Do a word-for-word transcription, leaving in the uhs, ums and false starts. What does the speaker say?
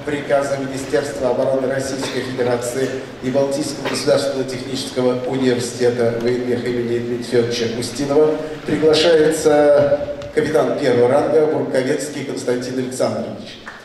приказа Министерства обороны Российской Федерации и Балтийского государственного технического университета военмеха имени Дмитрия Федоровича Устинова приглашается капитан первого ранга Бурковецкий Константин Александрович.